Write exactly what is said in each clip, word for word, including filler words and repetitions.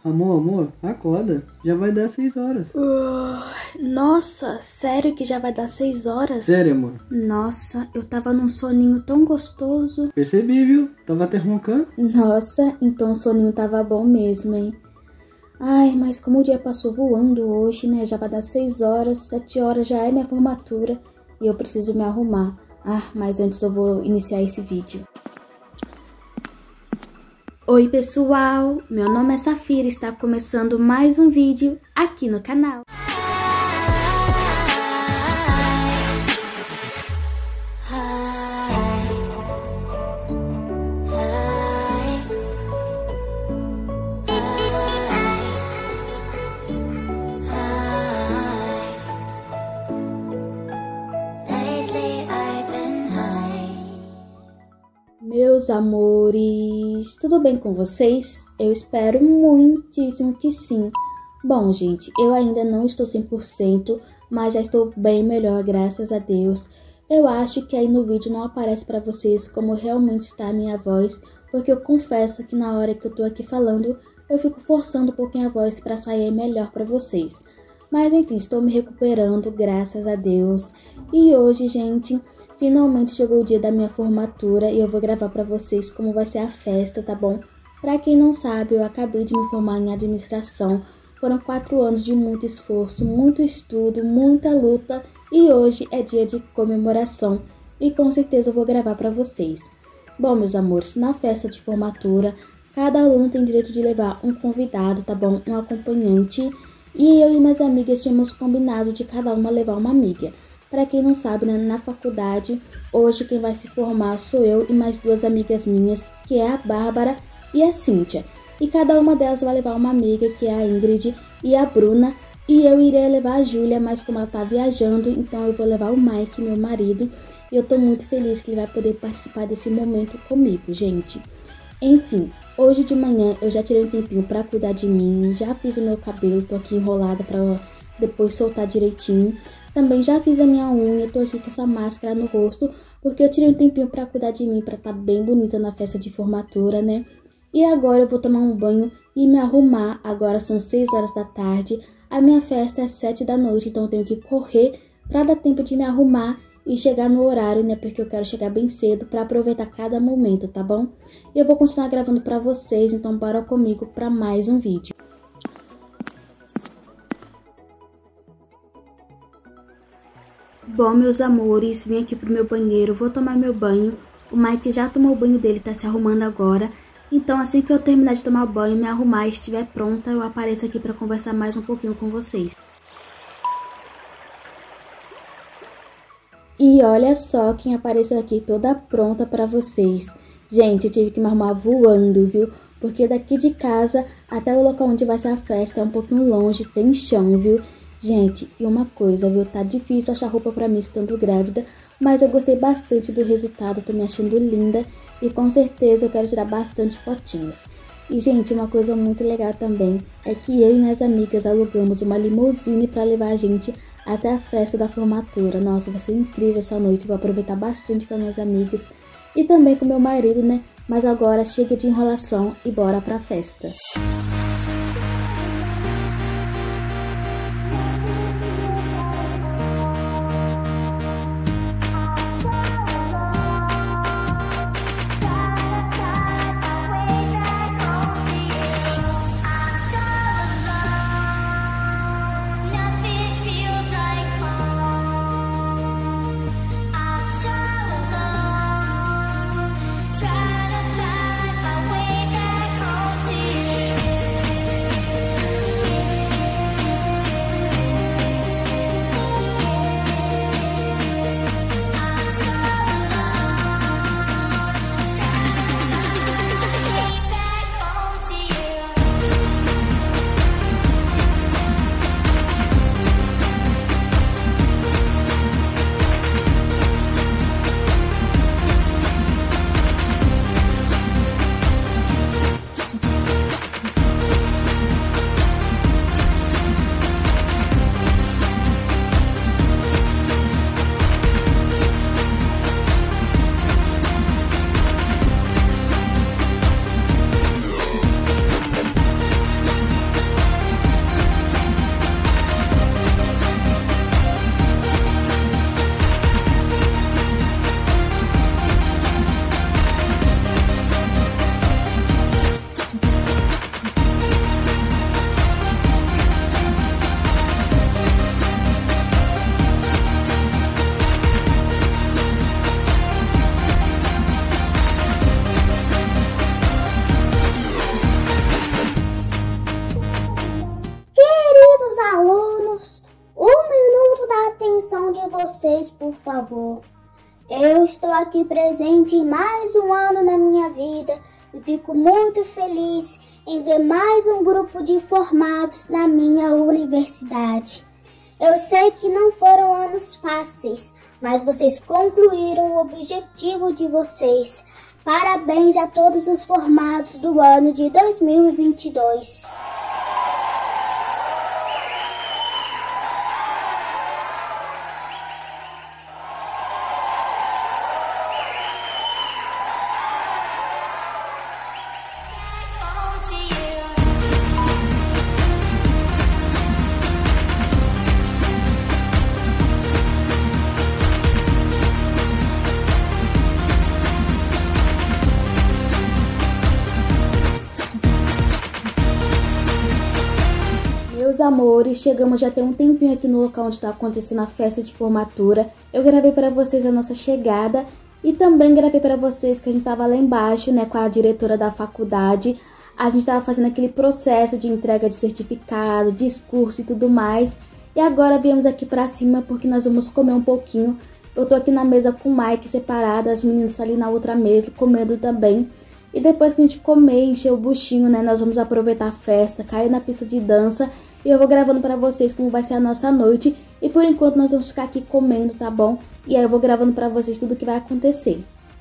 Amor, amor, acorda. Já vai dar seis horas. Uh, nossa, sério que já vai dar seis horas? Sério, amor. Nossa, eu tava num soninho tão gostoso. Percebi, viu? Tava até roncando. Nossa, então o soninho tava bom mesmo, hein? Ai, mas como o dia passou voando hoje, né? Já vai dar seis horas, sete horas já é minha formatura e eu preciso me arrumar. Ah, mas antes eu vou iniciar esse vídeo. Oi pessoal, meu nome é Safira e está começando mais um vídeo aqui no canal. Meus amores, tudo bem com vocês? Eu espero muitíssimo que sim. Bom, gente, eu ainda não estou cem por cento, mas já estou bem melhor, graças a Deus. Eu acho que aí no vídeo não aparece para vocês como realmente está a minha voz, porque eu confesso que na hora que eu tô aqui falando, eu fico forçando um pouquinho a voz para sair melhor para vocês. Mas enfim, estou me recuperando, graças a Deus. E hoje, gente, finalmente chegou o dia da minha formatura e eu vou gravar pra vocês como vai ser a festa, tá bom? Pra quem não sabe, eu acabei de me formar em administração. Foram quatro anos de muito esforço, muito estudo, muita luta e hoje é dia de comemoração e com certeza eu vou gravar pra vocês. Bom, meus amores, na festa de formatura, cada aluno tem direito de levar um convidado, tá bom? Um acompanhante. E eu e minhas amigas tínhamos combinado de cada uma levar uma amiga. Para quem não sabe, né, na faculdade, hoje quem vai se formar sou eu e mais duas amigas minhas, que é a Bárbara e a Cíntia. E cada uma delas vai levar uma amiga, que é a Ingrid e a Bruna. E eu irei levar a Júlia, mas como ela tá viajando, então eu vou levar o Mike, meu marido. E eu tô muito feliz que ele vai poder participar desse momento comigo, gente. Enfim, hoje de manhã eu já tirei um tempinho pra cuidar de mim, já fiz o meu cabelo, tô aqui enrolada pra depois soltar direitinho. Também já fiz a minha unha, tô aqui com essa máscara no rosto, porque eu tirei um tempinho pra cuidar de mim, pra tá bem bonita na festa de formatura, né? E agora eu vou tomar um banho e me arrumar, agora são seis horas da tarde, a minha festa é sete da noite, então eu tenho que correr pra dar tempo de me arrumar e chegar no horário, né? Porque eu quero chegar bem cedo pra aproveitar cada momento, tá bom? E eu vou continuar gravando pra vocês, então bora comigo pra mais um vídeo. Bom, meus amores, vim aqui pro meu banheiro, vou tomar meu banho. O Mike já tomou o banho dele, tá se arrumando agora. Então, assim que eu terminar de tomar banho, me arrumar e estiver pronta, eu apareço aqui pra conversar mais um pouquinho com vocês. E olha só quem apareceu aqui toda pronta pra vocês. Gente, eu tive que me arrumar voando, viu? Porque daqui de casa até o local onde vai ser a festa é um pouquinho longe, tem chão, viu? Gente, e uma coisa, viu? Tá difícil achar roupa pra mim estando grávida, mas eu gostei bastante do resultado, tô me achando linda e com certeza eu quero tirar bastante fotinhos. E, gente, uma coisa muito legal também é que eu e minhas amigas alugamos uma limusine pra levar a gente até a festa da formatura. Nossa, vai ser incrível essa noite, vou aproveitar bastante com as minhas amigas e também com meu marido, né? Mas agora chega de enrolação e bora pra festa. vocês, por favor. Eu estou aqui presente em mais um ano na minha vida e fico muito feliz em ver mais um grupo de formados na minha universidade. Eu sei que não foram anos fáceis, mas vocês concluíram o objetivo de vocês. Parabéns a todos os formados do ano de dois mil e vinte e dois. Meus amores, chegamos já tem um tempinho aqui no local onde está acontecendo a festa de formatura. Eu gravei para vocês a nossa chegada e também gravei para vocês que a gente estava lá embaixo, né, com a diretora da faculdade. A gente estava fazendo aquele processo de entrega de certificado, discurso e tudo mais. E agora viemos aqui para cima porque nós vamos comer um pouquinho. Eu tô aqui na mesa com o Mike separada, as meninas ali na outra mesa comendo também. E depois que a gente comer, encher o buchinho, né, nós vamos aproveitar a festa, cair na pista de dança. E eu vou gravando pra vocês como vai ser a nossa noite. E por enquanto nós vamos ficar aqui comendo, tá bom? E aí eu vou gravando pra vocês tudo o que vai acontecer.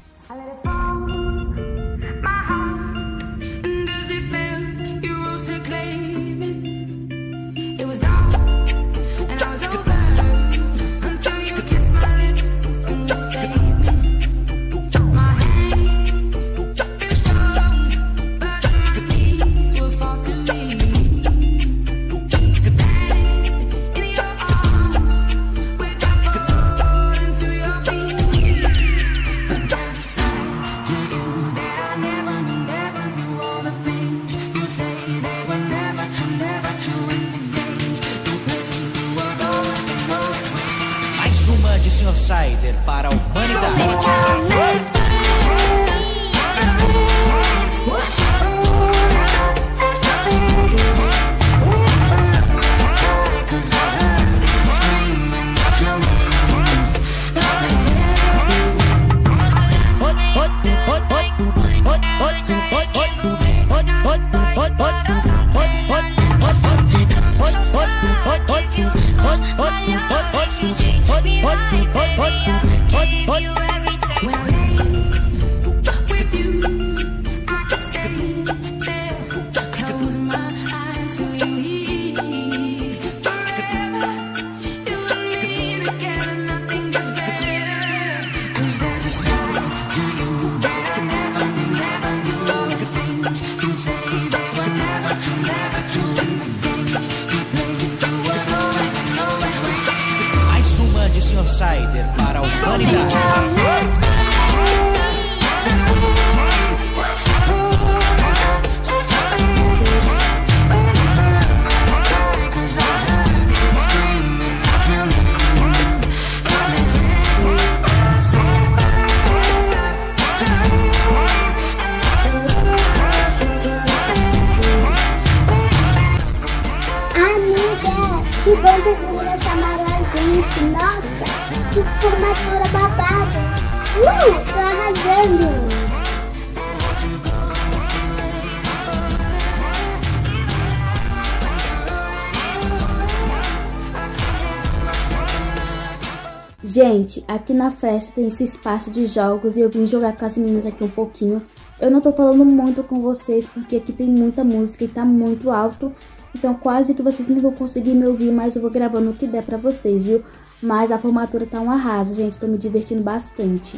De senhor Sider para a humanidade. Sider para a humanidade. Amiga, que bom que as meninas chamaram a gente. Nossa, que formatura babada. Uh, tô arrasando. Gente, aqui na festa tem esse espaço de jogos e eu vim jogar com as meninas aqui um pouquinho. Eu não tô falando muito com vocês porque aqui tem muita música e tá muito alto. Então quase que vocês não vão conseguir me ouvir, mas eu vou gravando o que der pra vocês, viu? Mas a formatura tá um arraso, gente. Tô me divertindo bastante.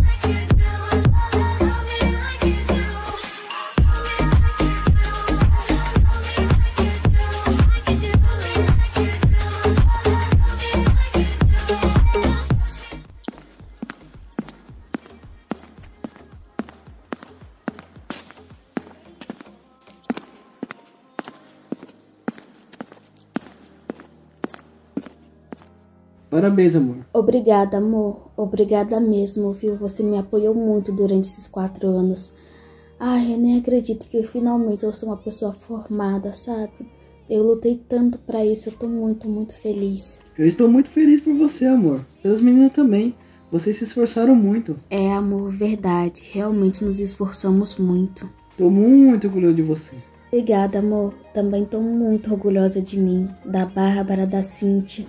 Parabéns, amor. Obrigada, amor. Obrigada mesmo, viu? Você me apoiou muito durante esses quatro anos. Ai, eu nem acredito que finalmente eu sou uma pessoa formada, sabe? Eu lutei tanto pra isso, eu tô muito, muito feliz. Eu estou muito feliz por você, amor. Pelas meninas também. Vocês se esforçaram muito. É, amor, verdade. Realmente nos esforçamos muito. Tô muito orgulhoso de você. Obrigada, amor. Também tô muito orgulhosa de mim, da Bárbara, da Cíntia.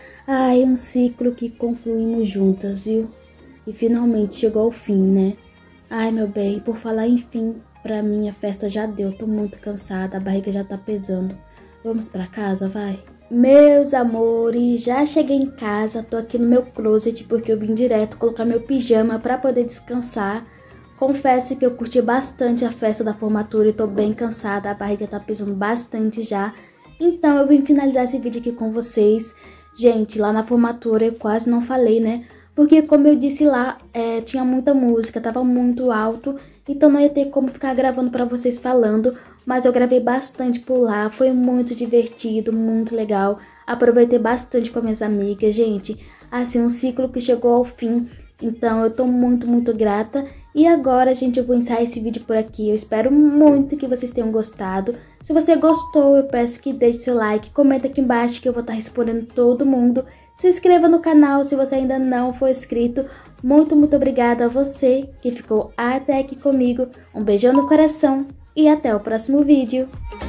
Ai, um ciclo que concluímos juntas, viu? E finalmente chegou ao fim, né? Ai, meu bem, por falar em fim, pra mim a festa já deu. Tô muito cansada, a barriga já tá pesando. Vamos pra casa, vai? Meus amores, já cheguei em casa. Tô aqui no meu closet porque eu vim direto colocar meu pijama pra poder descansar. Confesso que eu curti bastante a festa da formatura e tô bem cansada. A barriga tá pesando bastante já. Então eu vim finalizar esse vídeo aqui com vocês. Gente, lá na formatura eu quase não falei, né? Porque como eu disse lá, é, tinha muita música, tava muito alto. Então não ia ter como ficar gravando pra vocês falando. Mas eu gravei bastante por lá, foi muito divertido, muito legal. Aproveitei bastante com minhas amigas, gente. Assim, um ciclo que chegou ao fim. Então eu tô muito, muito grata. E agora, gente, eu vou encerrar esse vídeo por aqui. Eu espero muito que vocês tenham gostado. Se você gostou, eu peço que deixe seu like, comenta aqui embaixo que eu vou estar respondendo todo mundo. Se inscreva no canal se você ainda não for inscrito. Muito, muito obrigada a você que ficou até aqui comigo. Um beijão no coração e até o próximo vídeo.